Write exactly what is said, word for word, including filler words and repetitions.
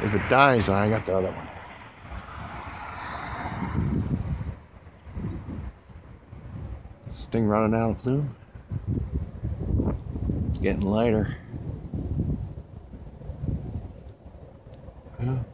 If it dies, I got the other one. This thing running out of plume. It's getting lighter. Yeah.